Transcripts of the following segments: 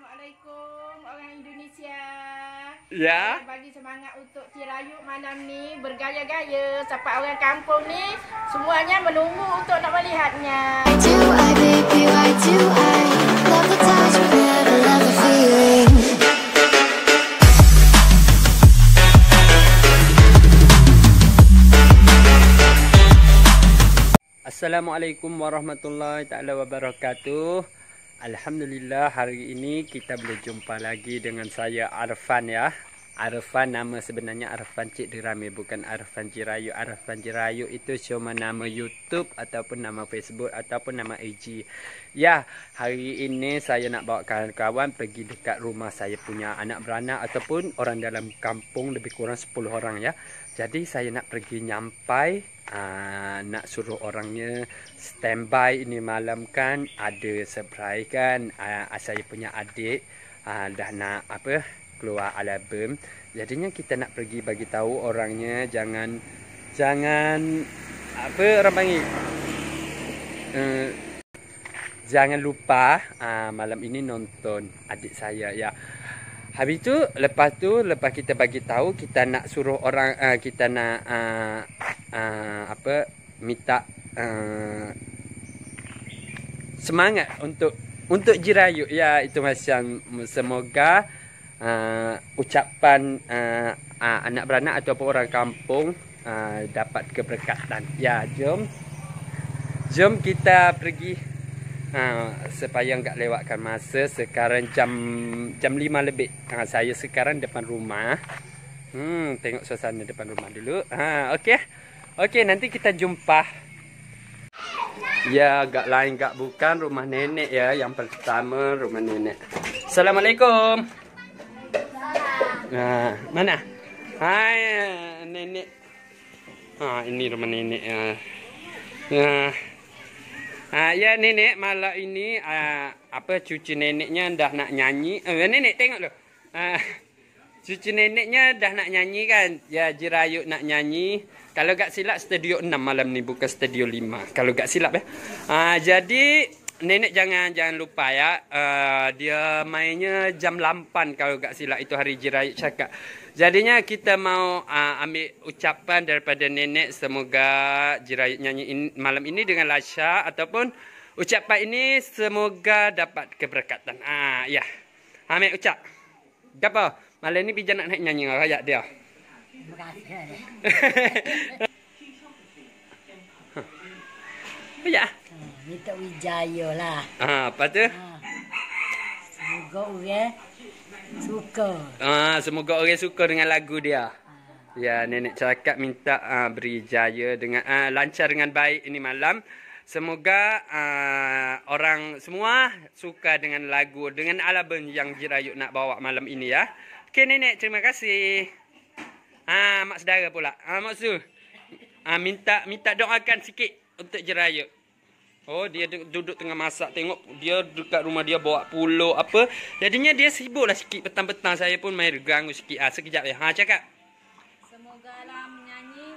Assalamualaikum orang Indonesia. Ya. Saya bagi semangat untuk Cirayut malam ni bergaya-gaya. Sampai orang kampung ni semuanya menunggu untuk nak melihatnya. Why do I, baby, why do I love the touch but never love the feeling? Assalamualaikum warahmatullahi taala wabarakatuh. Alhamdulillah, hari ini kita boleh jumpa lagi dengan saya Arfan ya. Arfan nama sebenarnya Arfan Cik Dirami, bukan Arfan Cirayut. Arfan Cirayut itu cuma nama YouTube ataupun nama Facebook ataupun nama IG. Ya, hari ini saya nak bawa kawan-kawan pergi dekat rumah saya punya anak beranak ataupun orang dalam kampung, lebih kurang 10 orang ya. Jadi saya nak pergi nyampai, nak suruh orangnya standby ini malam kan. Ada surprise kan. Saya punya adik dah nak keluar album. Jadinya kita nak pergi bagi tahu orangnya, jangan orang panggil, jangan lupa malam ini nonton adik saya ya. Habis tu lepas kita bagi tahu, kita nak suruh orang, kita nak minta semangat untuk Cirayut ya. Itu macam semoga ucapan anak beranak ataupun orang kampung dapat keberkatan ya. Jom kita pergi supaya enggak lewatkan masa. Sekarang jam 5 lebih. Saya sekarang depan rumah. Tengok suasana depan rumah dulu. Okey, nanti kita jumpa. Ya, agak lain agak bukan rumah nenek ya. Yang pertama rumah nenek. Assalamualaikum. Mana? Hai nenek. Ini rumah nenek ya. Ya nenek, malam ini cucu neneknya dah nak nyanyi. Nenek tengok loh. Cucu neneknya dah nak nyanyi kan. Ya, Cirayut nak nyanyi. Kalau gak silap studio 6 malam ni, bukan studio 5. Kalau gak silap ya. Jadi nenek jangan lupa ya. Dia mainnya jam 8 kalau gak silap, itu hari Cirayut cakap. Jadinya kita mau ambil ucapan daripada nenek. Semoga Cirayut nyanyi malam ini dengan lancar, ataupun ucapan ini semoga dapat keberkatan. Ya. Ambil ucap. Apa? Malam ni Pija nak nyanyi rakyat dia. Ya. Minta wijaya lah. Apa tu? Semoga orang suka. Semoga orang suka dengan lagu dia. Ya, nenek cakap minta beri jaya dengan lancar dengan baik ini malam. Semoga orang semua suka dengan lagu, dengan album yang Cirayut nak bawa malam ini ya. Okey nenek, terima kasih. Mak saudara pula. Mak Su. Minta doakan sikit untuk Cirayut. Oh, dia duduk tengah masak. Tengok dia dekat rumah dia bawa pulut apa. Jadinya dia sibuklah sikit petang-petang. Saya pun main ganggu sikit. Sekejap ya. Cakap. Semoga lah menyanyi.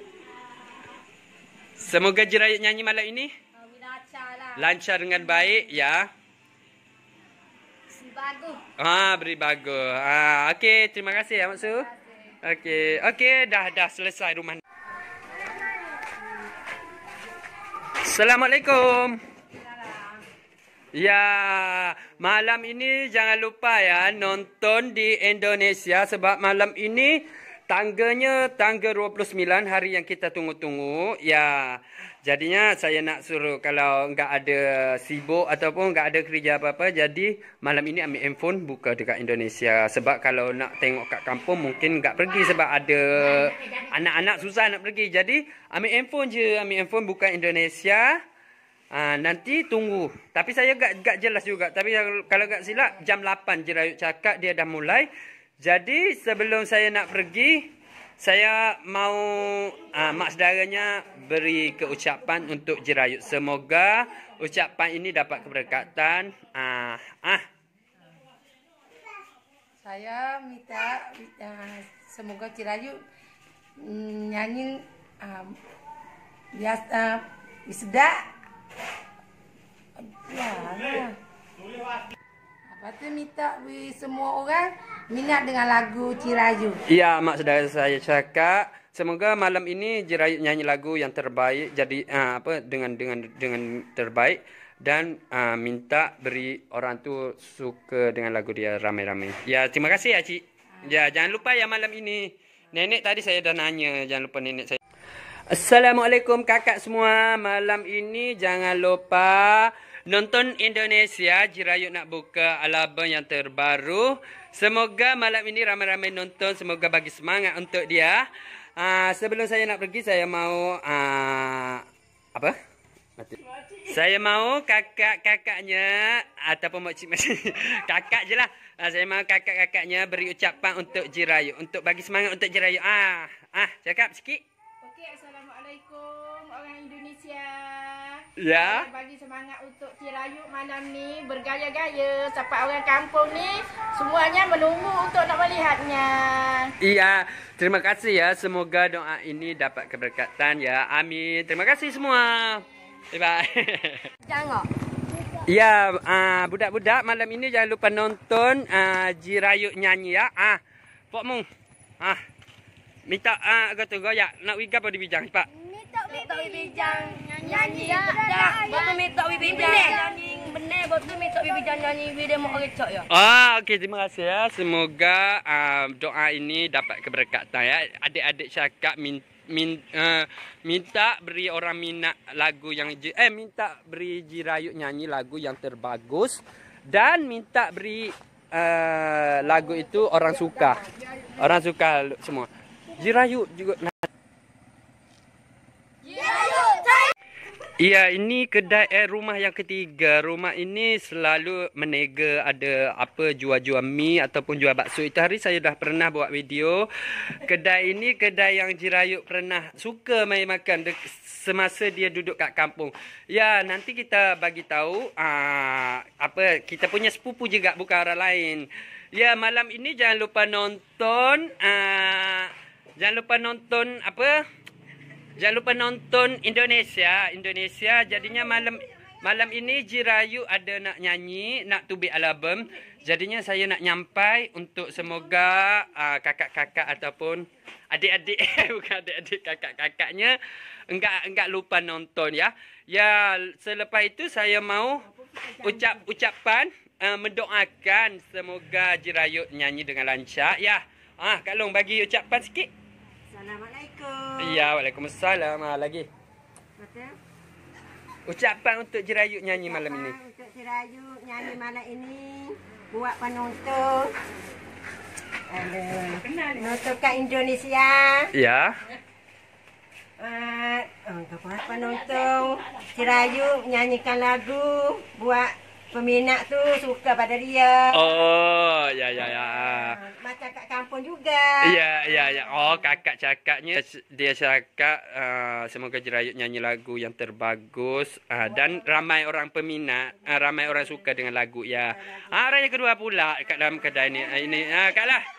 Semoga Cirayut nyanyi malam ini lancar dengan baik ya. Bagus. Beri bagus. Okey, terima kasih ya Mak Su. Okey, dah selesai rumah. Assalamualaikum. Ya, malam ini jangan lupa ya nonton di Indonesia, sebab malam ini tangga 29, hari yang kita tunggu-tunggu. Ya, jadinya saya nak suruh, kalau enggak ada sibuk ataupun enggak ada kerja apa-apa, jadi malam ini ambil handphone buka dekat Indonesia. Sebab kalau nak tengok kat kampung mungkin enggak pergi, sebab ada anak-anak susah nak pergi. Jadi ambil handphone buka Indonesia. Nanti tunggu. Tapi saya enggak jelas juga. Tapi kalau enggak silap jam 8 Cirayut cakap dia dah mulai. Jadi sebelum saya nak pergi, saya mau mak saudaranya beri keucapan untuk Cirayut. Semoga ucapan ini dapat keberkatan. Saya minta semoga Cirayut nyanyi biasa sedap. Ya. Lepas tu minta semua orang minat dengan lagu Cirayu. Ya, mak saudara saya cakap, semoga malam ini Jirayu nyanyi lagu yang terbaik, jadi dengan terbaik, dan minta beri orang tu suka dengan lagu dia ramai-ramai. Ya, terima kasih ya Cik. Ya, jangan lupa ya malam ini. Nenek tadi saya dah nanya, jangan lupa nenek saya. Assalamualaikum kakak semua. Malam ini jangan lupa nonton Indonesia, Jirayu nak buka album yang terbaru. Semoga malam ini ramai-ramai nonton. Semoga bagi semangat untuk dia. Sebelum saya nak pergi, saya mau apa? Saya mau kakak-kakaknya ataupun makcik-makcik kakak je lah. Saya mau kakak-kakaknya beri ucapan untuk Jirayu, untuk bagi semangat untuk Jirayu. Cakap sikit. Okey, assalamualaikum orang Indonesia. Ya. Saya bagi semangat untuk Cirayu malam ni bergaya-gaya. Sampai orang kampung ni semuanya menunggu untuk nak melihatnya. Iya, terima kasih ya. Semoga doa ini dapat keberkatan ya. Amin. Terima kasih semua. Bye-bye. Jangan. Ya, budak-budak malam ini jangan lupa nonton Jirayu nyanyi ya. Pok Mung. Minta kata goyak nak wiga apa dibijang cepat. Minta bijang nyanyi dah. Betul minta bijang nyanyi benar, betul minta bijang nyanyi video mau recok ya. Okey, terima kasih ya. Semoga doa ini dapat keberkatan ya. Adik-adik cakap minta beri orang minat lagu yang minta beri Jirayu nyanyi lagu yang terbagus, dan minta beri lagu itu orang suka. Orang suka semua. Jirayu juga. Iya, ini kedai rumah yang ketiga. Rumah ini selalu menega ada apa jual-jual mi ataupun jual bakso. Itu hari saya dah pernah buat video. Kedai ini kedai yang Jirayu pernah suka main makan semasa dia duduk kat kampung. Ya, nanti kita bagi tahu kita punya sepupu juga, bukan orang lain. Ya, malam ini jangan lupa nonton Jangan lupa nonton Indonesia. Jadinya malam ini Jirayu ada nak nyanyi, nak tubik album. Jadinya saya nak nyampai untuk semoga kakak-kakak ataupun adik-adik bukan adik-adik, kakak-kakaknya enggak lupa nonton ya. Ya, selepas itu saya mau ucapan mendoakan semoga Jirayu nyanyi dengan lancar ya. Kak Long bagi ucapan sikit. Assalamualaikum. Ya, waalaikumsalam. Lagi. Betul. Ucapan untuk Jirayu nyanyi malam ini. Untuk Jirayu nyanyi malam ini buat penonton. Nonton kat Indonesia. Ya. Penonton Jirayu nyanyikan lagu buat peminat tu suka pada dia. Oh, ya. Macam kat kampung juga. Ya. Oh, kakak cakapnya dia cakap semoga Jirayu nyanyi lagu yang terbagus dan ramai orang peminat, ramai orang suka dengan lagu ya. Orang yang kedua pula kat dalam kedai ni. Ini Kak lah.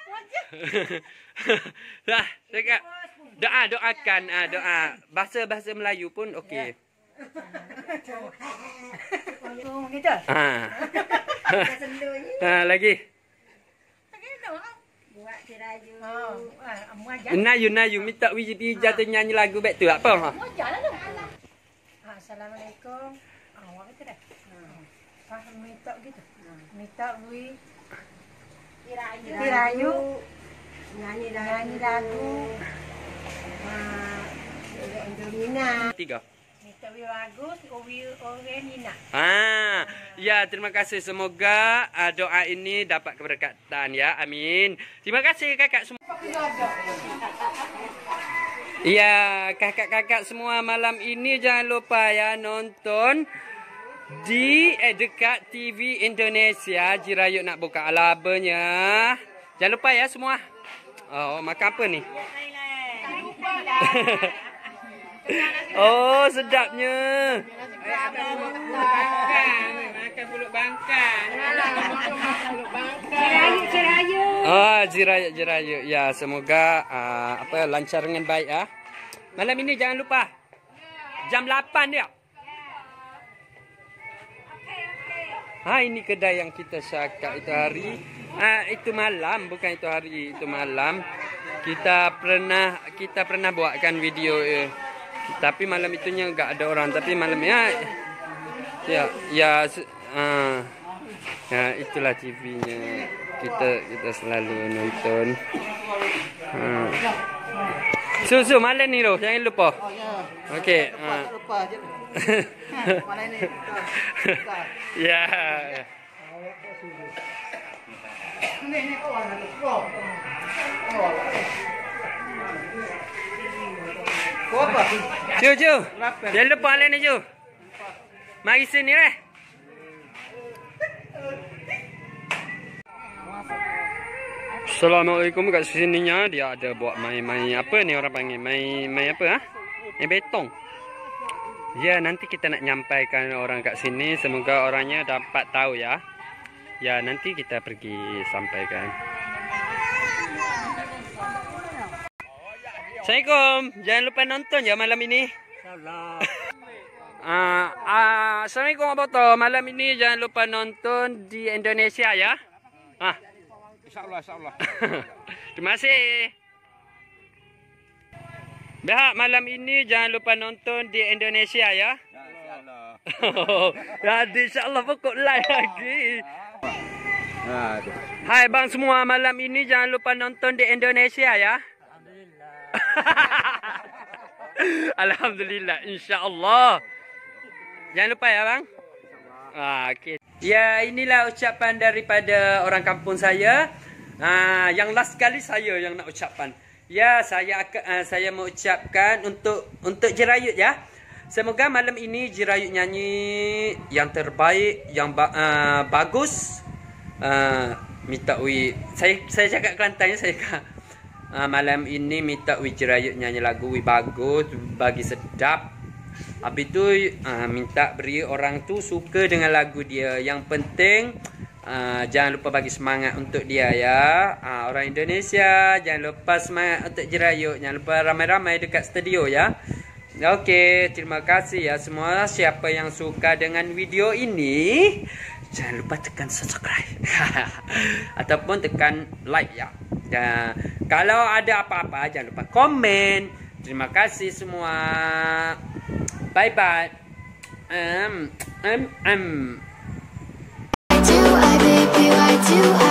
Dah, cakap doakan doa. Bahasa Melayu pun okey. Gitu. Lagi. Buat Jirayu. Nayu minta Wija tu nyanyi lagu baik tu apa? Assalamualaikum. Awak itu dah. Minta gitu. Minta Jirayu nyanyi lagu. Indomina. 3. Bagus, Nina. Ya, terima kasih. Semoga doa ini dapat keberkatan ya. Amin. Terima kasih kakak semua. Ya, kakak-kakak semua malam ini jangan lupa ya nonton di dekat TV Indonesia. Jirayu nak buka albumnya. Jangan lupa ya semua. Oh, makan apa ni? Oh, sedapnya. Makan pulut bangkan. Jirayu. Ya, semoga lancar dengan baik ya. Malam ini jangan lupa. Jam 8 dia. Ini kedai yang kita cakap itu hari. Itu malam, bukan itu hari, itu malam. Kita pernah buatkan video. Tapi malam itunya enggak ada orang. Tapi malamnya ya itulah TV-nya. Kita selalu nonton. Susu malam ni loh, jangan lupa. Okey. Lupa je. Malam ni. Ya. Ni kawan lupa. Kau apa? Ju. Jangan lupa malam ni Ju. Mari sini lah. Assalamualaikum. Kat sininya dia ada buat main-main apa ni orang panggil main apa main betong. Ya, nanti kita nak nyampaikan orang kat sini, semoga orangnya dapat tahu ya. Ya, nanti kita pergi sampaikan. Assalamualaikum. Jangan lupa nonton ya malam ini. Assalamualaikum Abang. Malam ini jangan lupa nonton di Indonesia ya. InsyaAllah. Terima kasih. Dah, malam ini jangan lupa nonton di Indonesia ya. InsyaAllah. InsyaAllah pokok live lagi. Hai bang semua, malam ini jangan lupa nonton di Indonesia ya. Alhamdulillah. InsyaAllah. Jangan lupa ya bang. Okay. Ya, inilah ucapan daripada orang kampung saya. Yang last kali saya yang nak ucapkan. Ya, saya mau ucapkan untuk Jerayut ya. Semoga malam ini Jerayut nyanyi yang terbaik, yang bagus. Minta saya cakap Kelantan ya, malam ini minta Jerayut nyanyi lagu bagus, bagi sedap. Habis tu minta beri orang tu suka dengan lagu dia. Yang penting jangan lupa bagi semangat untuk dia ya. Orang Indonesia jangan lupa semangat untuk Jerayut. Jangan lupa ramai-ramai dekat studio ya. Okey, terima kasih ya semua. Siapa yang suka dengan video ini, jangan lupa tekan subscribe ataupun tekan like ya. Dan kalau ada apa-apa jangan lupa komen. Terima kasih semua. Bye bye. Why do I, baby, why do I?